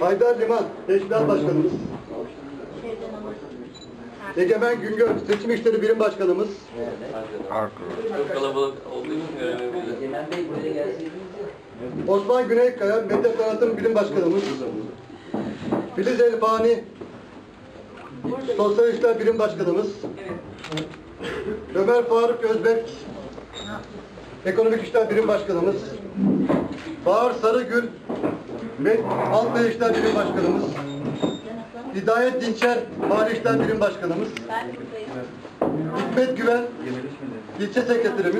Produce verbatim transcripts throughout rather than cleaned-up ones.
Haydar Liman, Teşkilat Başkanımız. Egemen Güngör, Seçim İşleri Birim Başkanımız. Çok kalabalık olduğu için göremeyebiliriz. Osman Güneykaya, Medya Tanıtım Birim Başkanımız. Filiz Elfani, Sosyal İşler Birim Başkanımız. Ömer Faruk Özbek, Ekonomik İşler Birim Başkanımız. Bahar Sarıgül, Halk İşler Birim Başkanımız. Hidayet Dinçer, Mali İşler Birim Başkanımız. Hikmet Güven, İlçe Sekreterimiz.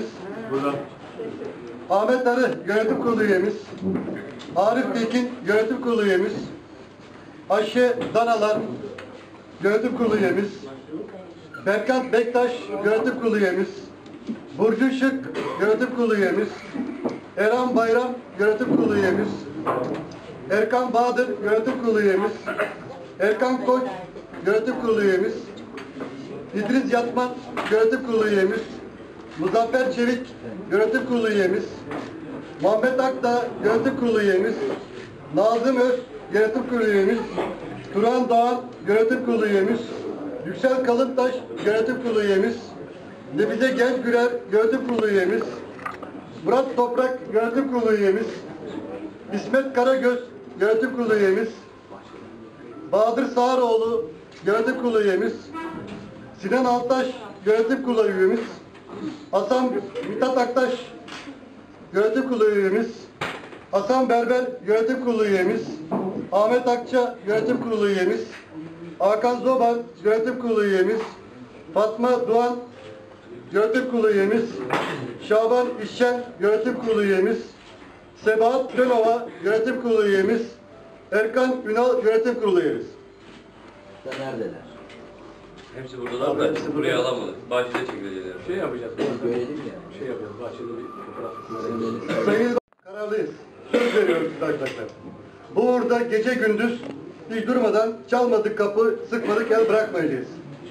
Ahmet Arı, Yönetim Kurulu üyemiz. Arif Bilgin, Yönetim Kurulu üyemiz. Ayşe Danalar, Yönetim Kurulu üyemiz. Berkant Bektaş, Yönetim Kurulu üyemiz. Burcu Şık, Yönetim Kurulu üyemiz. Erhan Bayram, Yönetim Kurulu üyemiz. Erkan Bahadır, Yönetim Kurulu üyemiz. Erkan Koç, Yönetim Kurulu üyemiz. İdris Yatman, Yönetim Kurulu üyemiz. Muzaffer Çevik, Yönetim Kurulu üyemiz. Muhammed Akdağ, Yönetim Kurulu üyemiz. Nazım Öz, Yönetim Kurulu üyemiz. Turan Doğan, Yönetim Kurulu üyemiz. Yüksel Kalıntaş, Yönetim Kurulu üyemiz. Nebize Genç Güler, Yönetim Kurulu üyemiz. Murat Toprak, Yönetim Kurulu üyemiz. İsmet Karagöz, Yönetim Kurulu üyemiz. Bahadır Sağaroğlu, Yönetim Kurulu üyemiz. Sinan Altaş, Yönetim Kurulu üyemiz. Hasan Mithat Aktaş, Yönetim Kurulu üyemiz. Hasan Berber, Yönetim Kurulu üyemiz. Ahmet Akça, Yönetim Kurulu üyemiz. Hakan Zoban, Yönetim Kurulu üyemiz. Fatma Doğan, Yönetim Kurulu üyemiz. Şaban İşçen, Yönetim Kurulu üyemiz. Sebahat Dönova, Yönetim Kurulu üyemiz. Erkan Ünal, Yönetim Kurulu üyemiz. Neredeler? Hepsi buradalar da hepsi buraya alamadık. Bahçede çekileceğiz. Şey yapacağız. Görelim ya. Şey yapacağız. Bahçede bir fotoğraf. Sayın kararlıyız. Söz veriyoruz size arkadaşlar. Bu uğurda gece gündüz hiç durmadan çalmadık kapı, sıkmadık el bırakmayacağız.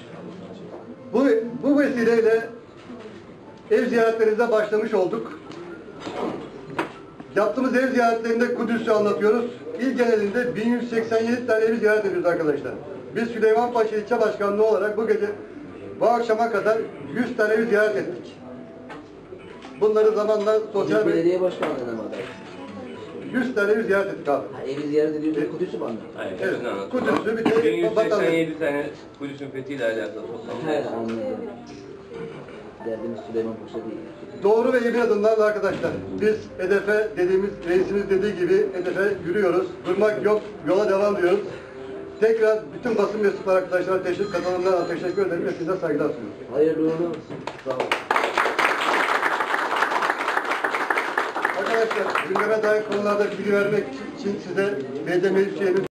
Bu, bu vesileyle ev ziyaretlerimize başlamış olduk. Yaptığımız ev ziyaretlerinde Kudüs'ü anlatıyoruz. İl genelinde bin yüz seksen yedi tane evi ziyaret ediyoruz arkadaşlar. Biz Süleymanpaşa İlçe Başkanlığı olarak bu gece, bu akşama kadar yüz tane evi ziyaret ettik. Bunları zamanla sosyal... Belediye başkanlığına mı aday? yüz tane evi ziyaret ettik abi. Ha, evi ziyaret ediyoruz, Kudüs'ü mü anladın? Hayır, Evet, hepsini anlattık. Kudüs'ü bir de bin yüz seksen vatandaş. yedi tane Kudüs'ün fethiyle alakalı toplamda. He, anladım. Derdimiz Süleymanpaşa değil. Doğru ve emin adımlarla arkadaşlar. Biz hedefe dediğimiz, reisimiz dediği gibi hedefe yürüyoruz. Durmak yok, yola devam diyoruz. Tekrar bütün basın mensupları arkadaşlara teşekkür, katılımlarına teşekkür ederim ve size saygılar sunuyorum. Hayırlı uğurlu olsun. Sağ olun. Arkadaşlar gündeme dair konularda bilgi vermek için size belediye meclis üyemiz